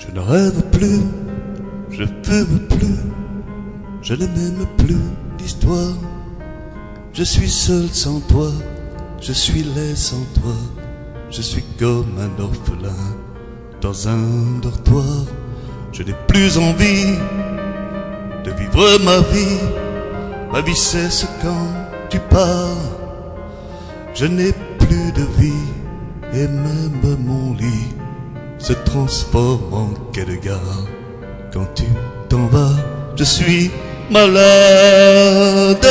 Je ne rêve plus, je ne fume plus, je ne m'aime plus l'histoire. Je suis seul sans toi, je suis laid sans toi, je suis comme un orphelin dans un dortoir. Je n'ai plus envie de vivre ma vie cesse quand tu pars. Je n'ai plus de vie et même mon lit se transforme en quai de gare. Quand tu t'en vas, je suis malade,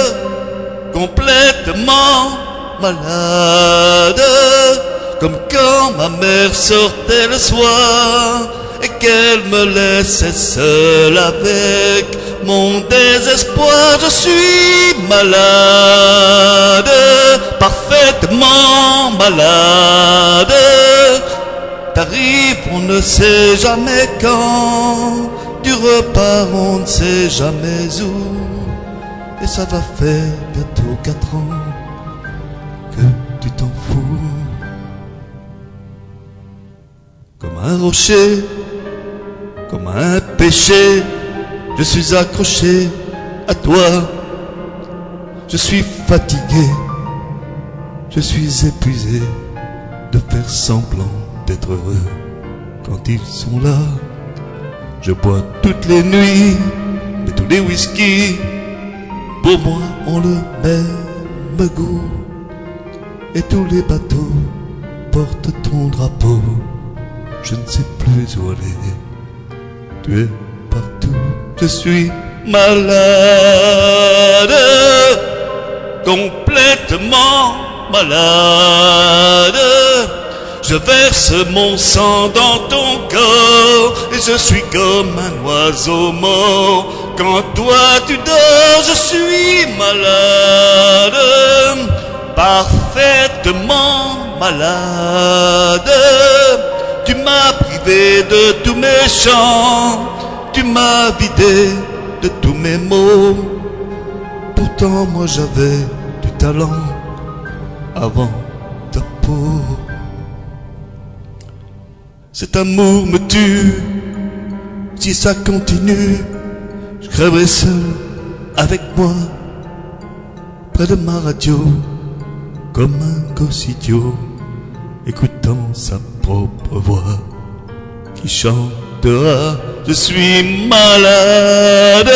complètement malade, comme quand ma mère sortait le soir et qu'elle me laissait seule avec mon désespoir. Je suis malade, parfaitement malade. T'arrives, on ne sait jamais quand, tu repars, on ne sait jamais où. Et ça va faire bientôt 4 ans que tu t'en fous. Comme un rocher, comme un péché, je suis accroché à toi. Je suis fatigué, je suis épuisé de faire semblant d'être heureux quand ils sont là. Je bois toutes les nuits, mais tous les whisky pour moi ont le même goût. Et tous les bateaux portent ton drapeau. Je ne sais plus où aller, tu es partout. Je suis malade, complètement malade. Je verse mon sang dans ton corps et je suis comme un oiseau mort. Quand toi tu dors, je suis malade, parfaitement malade. Tu m'as privé de tous mes chants, tu m'as vidé de tous mes mots. Pourtant moi j'avais du talent avant ta peau. Cet amour me tue, si ça continue, je crèverai seul avec moi, près de ma radio, comme un gosse idiot, écoutant sa propre voix, qui chantera. Je suis malade,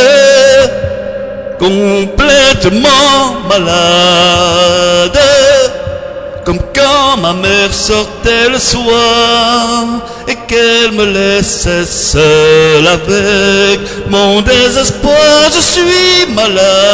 complètement malade, comme quand ma mère sortait le soir et qu'elle me laissait seule avec mon désespoir. Je suis malade,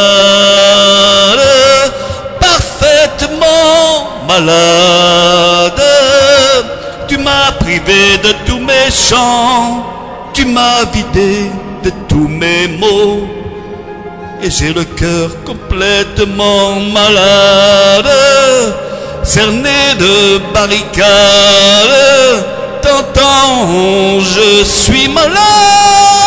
parfaitement malade. Tu m'as privé de tous mes chants, tu m'as vidé de tous mes mots, et j'ai le cœur complètement malade, cerné de barricades. T'entends, je suis malade.